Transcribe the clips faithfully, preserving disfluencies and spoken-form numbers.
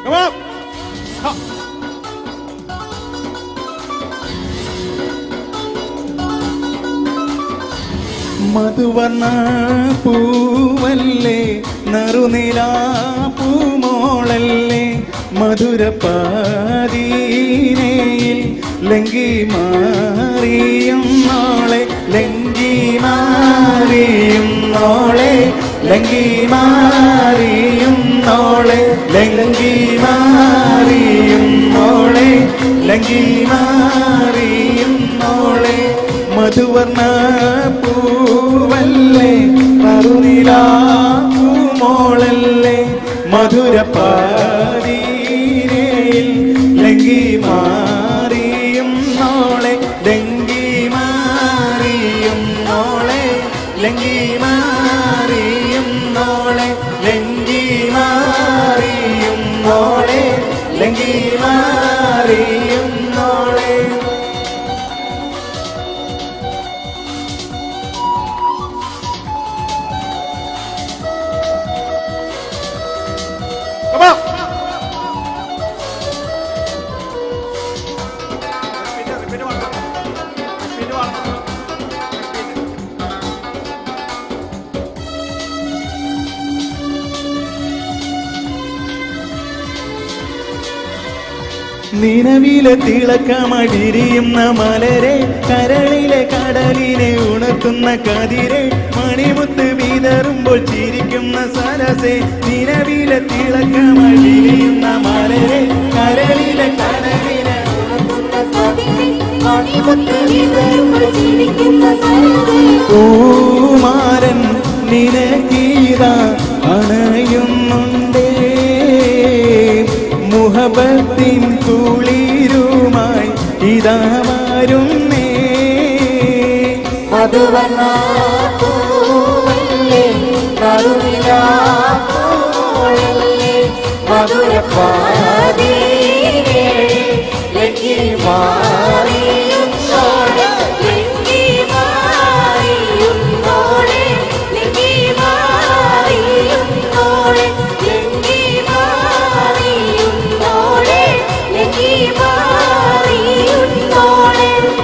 മധുവർണ്ണ പൂവല്ലേ നറുനിലാ പൂമോളല്ലേ മധുരപ്പാതീനയിൽ ലങ്കി മാറിയും നോളെ ലങ്കി മാറിയും നോളെ ലങ്കി മാറിയും നോളെ ലങ്കി മാറിയും നോളെ ലങ്കി മാറിയും നോളെ മധുവർണ്ണ പൂവല്ലേ നറുനിലാ പൂമോളല്ലേ മധുരപ്പാതീനയിൽ ലങ്കി മാറിയും നോളെ ലങ്കി മാറിയും നോളെ ലങ്കി മാറിയും നോളെ ലങ്കി മാറിയും നോളെ ലങ്കി മാറിയും നോളെ നിലവിലെ തിളക്കമടിരിയുന്ന മലരെ കരളിലെ കടലിനെ ഉണർത്തുന്ന കതിരെ മണിമുത്ത് വിതറുമ്പോൾ ചിരിക്കുന്ന സരസെ നിലവിലെ തിളക്കമടിരിയുന്ന മലരെ കരളിലെ കടലിനെ ഉണർത്തുന്ന കതിരെ മണിമുത്ത് വിതറുമ്പോൾ ചിരിക്കുന്ന സരസെ പൂമാരൻ നിനക്കീതാ അണയുന്നുണ്ടേ മുഹബത്തിൻ കുളിരുമായി ഇതാ വരുന്നേ മധുവർണ്ണ പൂവല്ലേ നറുനിലാ പൂമോളല്ലേ മധുരപ്പാതീനയിൽ ലങ്കി മാറിയും നോളെ ലങ്കി മാറിയും നോളെ ലങ്കി മാറിയും നോളെ ലങ്കി മാറിയും നോളെ ലങ്കി മാറിയും നോളെ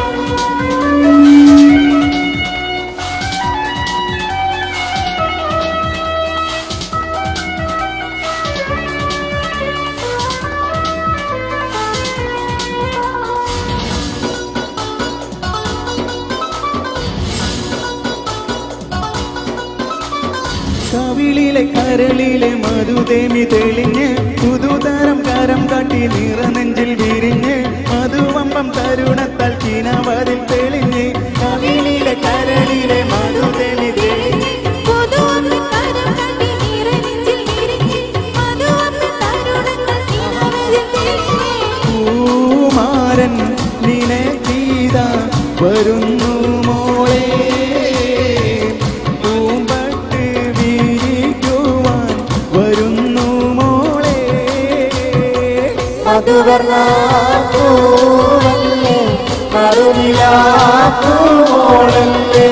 കവിളിലെ കരളിലെ മധുതേമി തെളിഞ്ഞ് പുതുതരം കരം കാട്ടി നിറനെഞ്ചിൽ വിരിഞ്ഞ് മധുവമ്പം തരുണത്താൽ കിനവരിൽ തെളിഞ്ഞ് കവിളിലെ കരളിലെ മധുതേമി തെളിഞ്ഞ് പൂമാരൻ നിനക്കീത വരുന്നു മോളെ മധുവർണ്ണ പൂവല്ലേ നറുനിലാ പൂമോളല്ലേ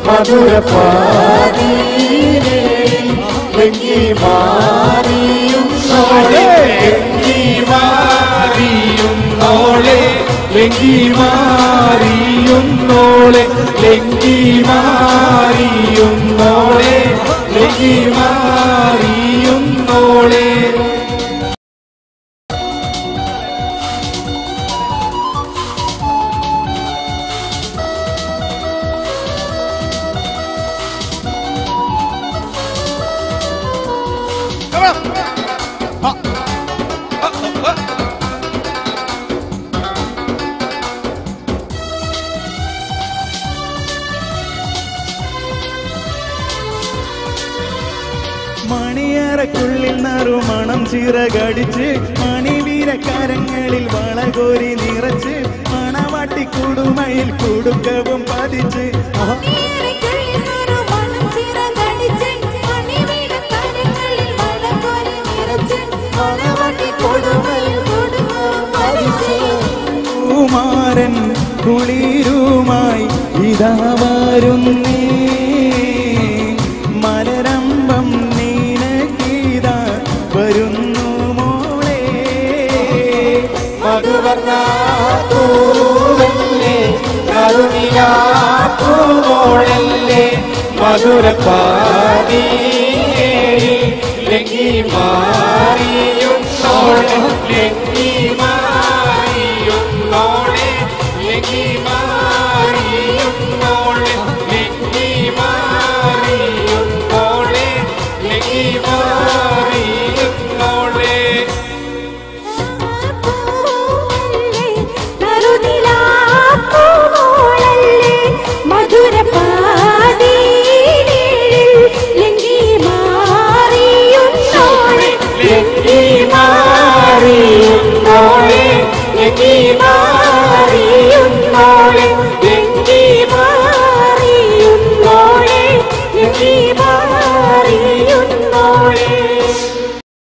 മധുരപ്പാതീനയിൽ ലങ്കി മാറിയും നോളെ ലങ്കി മാറിയും നോളെ ലങ്കി മാറിയും നോളെ ലങ്കി മാറിയും നോളെ ലങ്കി മാറിയും നോളെ മണിയറക്കുള്ളിൽ നറുമണം ചിറകടിച്ച് മണിവീരക്കരങ്ങളിൽ വളകോരി നിറച്ച് മണവാട്ടി കുടുമയിൽ കുടുക്കവും പതിച്ച് കുമാരൻ കുളിരുമായി ഇതാ വരുന്നേ മലരമ്പം നീനക്കീതാ വരുന്നു മോളെ മധുവർണ്ണ പൂവല്ലേ കരുണിയാപ്പൂമോളല്ലേ മധുരപ്പാടിയേഴി ലങ്കി മാറിയുന്നോളെ ലങ്കി മാറിയുന്നോളെ ലങ്കി മാറിയുന്നോളെ ലങ്കി മാറിയുന്നോളെ ലങ്കി മാറിയുന്നോളെ Lenggi Mari, Lenggi Mari,